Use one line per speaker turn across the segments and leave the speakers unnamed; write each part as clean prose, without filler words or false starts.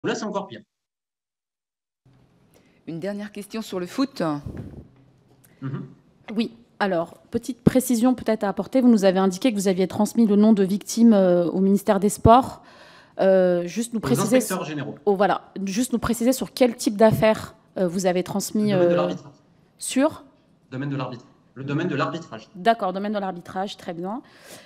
là, c'est encore pire.
Une dernière question sur le foot.
Oui. Alors, petite précision peut-être à apporter. Vous nous avez indiqué que vous aviez transmis le nom de victime au ministère des Sports. Juste nous
Aux
préciser.
inspecteurs généraux.
Oh, voilà. Juste nous préciser sur quel type d'affaires vous avez transmis.
Le domaine de l'arbitrage.
Sur
Domaine de l'arbitre. Le domaine de l'arbitrage.
D'accord, domaine de l'arbitrage, très bien.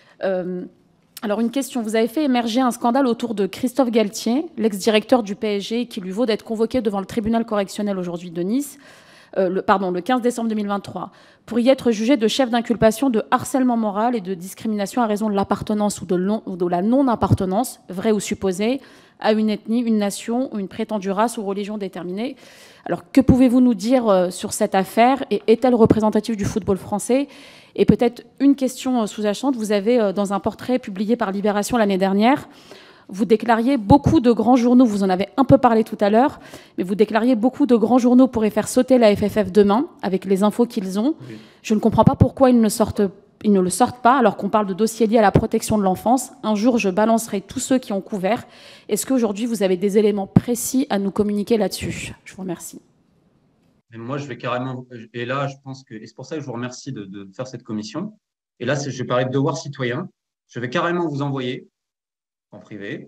Alors, une question. Vous avez fait émerger un scandale autour de Christophe Galtier, l'ex-directeur du PSG, qui lui vaut d'être convoqué devant le tribunal correctionnel aujourd'hui de Nice, le 15 décembre 2023, pour y être jugé de chef d'inculpation de harcèlement moral et de discrimination à raison de l'appartenance ou de la non-appartenance, vraie ou supposée, à une ethnie, une nation ou une prétendue race ou religion déterminée. Alors, que pouvez-vous nous dire sur cette affaire et est-elle représentative du football français? Et peut-être une question sous-jacente. Vous avez, dans un portrait publié par Libération l'année dernière, vous déclariez beaucoup de grands journaux, vous en avez un peu parlé tout à l'heure, mais vous déclariez beaucoup de grands journaux pourraient faire sauter la FFF demain, avec les infos qu'ils ont. Oui. Je ne comprends pas pourquoi ils ne le sortent pas, alors qu'on parle de dossiers liés à la protection de l'enfance. Un jour, je balancerai tous ceux qui ont couvert. Est-ce qu'aujourd'hui, vous avez des éléments précis à nous communiquer là-dessus? Je vous remercie.
Et moi, je vais carrément... Et là, je pense que... Et c'est pour ça que je vous remercie de faire cette commission. Et là, je vais parler de devoir citoyen. Je vais carrément vous envoyer en privé,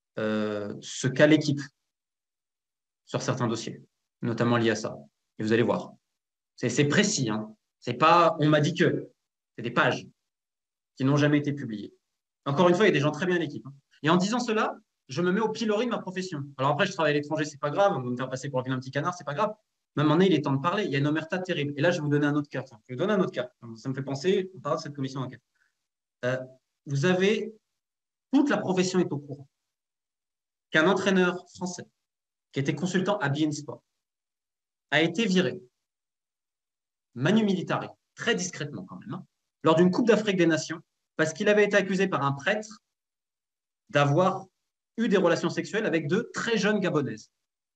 ce qu'a l'équipe sur certains dossiers, notamment liés à ça. Et vous allez voir. C'est précis. Hein. C'est pas on m'a dit que. C'est des pages qui n'ont jamais été publiées. Encore une fois, il y a des gens très bien à l'équipe. Hein. Et en disant cela, je me mets au pilori de ma profession. Alors après, je travaille à l'étranger, c'est pas grave. On va me faire passer pour un petit canard, c'est pas grave. Mais à un moment donné, il est temps de parler. Il y a une omerta terrible. Et là, je vais vous donner un autre cas. Enfin, je vais vous donner un autre cas. Ça me fait penser, on parle de cette commission d'enquête. Vous avez... Toute la profession est au courant qu'un entraîneur français qui était consultant à beIN Sport a été viré, manu militari, très discrètement quand même, hein, lors d'une Coupe d'Afrique des Nations, parce qu'il avait été accusé par un prêtre d'avoir eu des relations sexuelles avec deux très jeunes Gabonaises,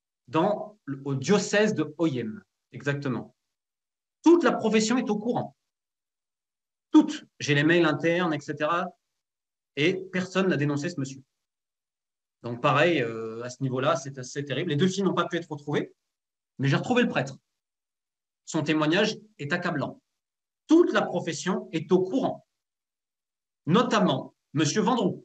au diocèse de Oyem, exactement. Toute la profession est au courant. Toute. J'ai les mails internes, etc. Et personne n'a dénoncé ce monsieur. Donc pareil, à ce niveau-là, c'est assez terrible. Les deux filles n'ont pas pu être retrouvées, mais j'ai retrouvé le prêtre. Son témoignage est accablant. Toute la profession est au courant, notamment M. Vendroux.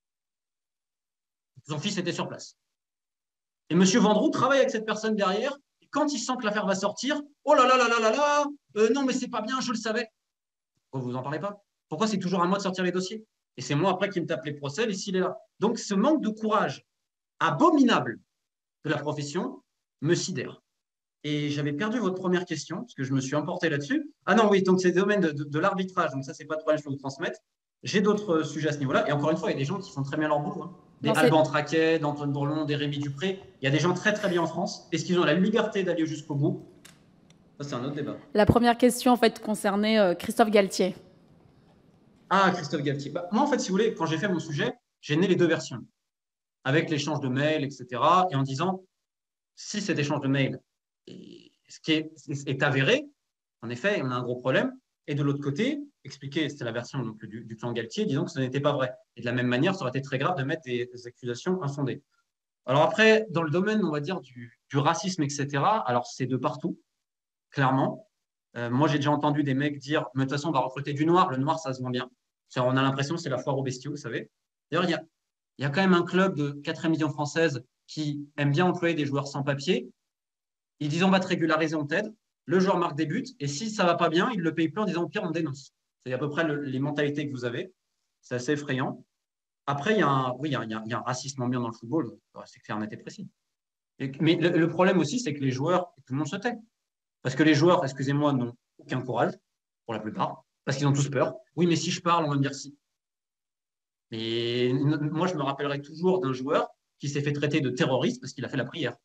Son fils était sur place. Et M. Vendroux travaille avec cette personne derrière, et quand il sent que l'affaire va sortir, oh là là là là là là, non mais c'est pas bien, je le savais. Pourquoi vous en parlez pas? Pourquoi c'est toujours à moi de sortir les dossiers? Et c'est moi après qui me tape les procès, et s'il est là. Donc ce manque de courage abominable de la profession me sidère. Et j'avais perdu votre première question, parce que je me suis emporté là-dessus. Ah non, oui, donc c'est le domaine de l'arbitrage, donc ça, c'est pas de problème, je peux vous transmettre. J'ai d'autres sujets à ce niveau-là. Et encore une fois, il y a des gens qui font très bien leur boulot. Hein. Des Alban Traquet, d'Antoine Bourlon, des Rémi Dupré. Il y a des gens très, très bien en France. Est-ce qu'ils ont la liberté d'aller jusqu'au bout? Ça, c'est un autre débat.
La première question, en fait, concernait Christophe Galtier.
Ah, Christophe Galtier. Bah, moi, en fait, si vous voulez, quand j'ai fait mon sujet, j'ai né les deux versions. Avec l'échange de mails, etc. Et en disant, si cet échange de mails ce qui est avéré, en effet, on a un gros problème. Et de l'autre côté, expliquer, c'était la version donc, du clan Galtier, disant que ce n'était pas vrai. Et de la même manière, ça aurait été très grave de mettre des accusations infondées. Alors après, dans le domaine, on va dire, du racisme, etc., alors c'est de partout, clairement. Moi, j'ai déjà entendu des mecs dire, mais de toute façon, on va recruter du noir. Le noir, ça se vend bien. On a l'impression que c'est la foire aux bestiaux, vous savez. D'ailleurs, il y a quand même un club de 4 millions françaises qui aime bien employer des joueurs sans papier. Ils disent on va te régulariser, on t'aide. Le joueur marque des buts et si ça va pas bien, il le paye plus en disant au pire on dénonce. C'est à peu près les mentalités que vous avez. C'est assez effrayant. Après, il y a un racisme ambiant dans le football. C'est clair, net et précis. Mais le problème aussi, c'est que les joueurs, tout le monde se tait. Parce que les joueurs, excusez-moi, n'ont aucun courage, pour la plupart, parce qu'ils ont tous peur. Oui, mais si je parle, on va me dire si. Et moi, je me rappellerai toujours d'un joueur qui s'est fait traiter de terroriste parce qu'il a fait la prière.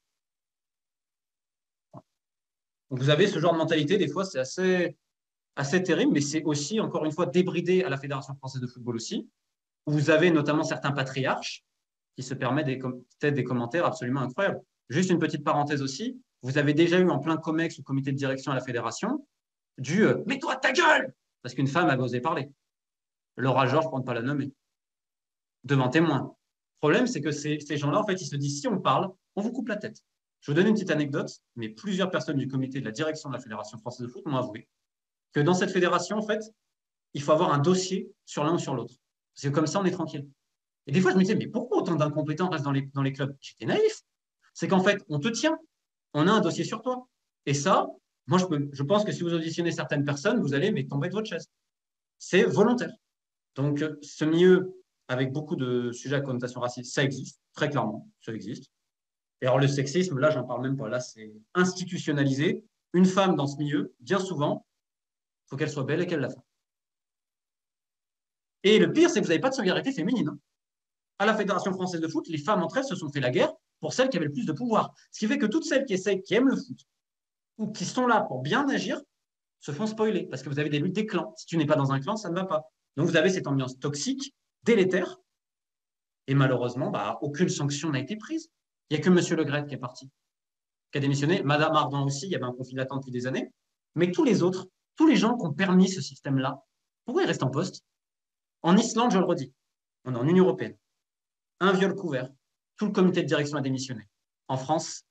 Donc, vous avez ce genre de mentalité, des fois, c'est assez terrible, mais c'est aussi, encore une fois, débridé à la Fédération française de football aussi, où vous avez notamment certains patriarches qui se permettent peut-être des commentaires absolument incroyables. Juste une petite parenthèse aussi, vous avez déjà eu en plein COMEX ou comité de direction à la Fédération du « mets-toi ta gueule !» parce qu'une femme avait osé parler. Laura Georges, pour ne pas la nommer, devant témoin. Le problème, c'est que ces gens-là, en fait, ils se disent « si on parle, on vous coupe la tête. Je vais vous donner une petite anecdote, mais plusieurs personnes du comité de la direction de la Fédération française de foot m'ont avoué que dans cette fédération, en fait, il faut avoir un dossier sur l'un ou sur l'autre. Parce que comme ça, on est tranquille. Et des fois, je me disais, mais pourquoi autant d'incompétents restent dans les clubs? J'étais naïf. C'est qu'en fait, on te tient. On a un dossier sur toi. Et ça, moi, je pense que si vous auditionnez certaines personnes, vous allez mais tomber de votre chaise. C'est volontaire. Donc, ce milieu, avec beaucoup de sujets à connotation raciste, ça existe, très clairement, ça existe. Et alors, le sexisme, là, j'en parle même pas. Là, c'est institutionnalisé. Une femme dans ce milieu, bien souvent, il faut qu'elle soit belle et qu'elle la fasse. Et le pire, c'est que vous n'avez pas de solidarité féminine. À la Fédération française de foot, les femmes entre elles se sont fait la guerre pour celles qui avaient le plus de pouvoir. Ce qui fait que toutes celles qui aiment le foot ou qui sont là pour bien agir se font spoiler parce que vous avez des luttes des clans. Si tu n'es pas dans un clan, ça ne va pas. Donc vous avez cette ambiance toxique, délétère, et malheureusement, aucune sanction n'a été prise. Il n'y a que M. Le Gret qui est parti, qui a démissionné. Madame Ardant aussi, il y avait un conflit d'attente depuis des années. Mais tous les autres, tous les gens qui ont permis ce système-là, pourquoi ils restent en poste? En Islande, je le redis, on est en Union européenne. Un viol couvert, tout le comité de direction a démissionné. En France,